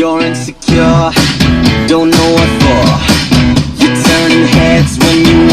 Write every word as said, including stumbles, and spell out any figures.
You're insecure, don't know what for. You're turning heads when you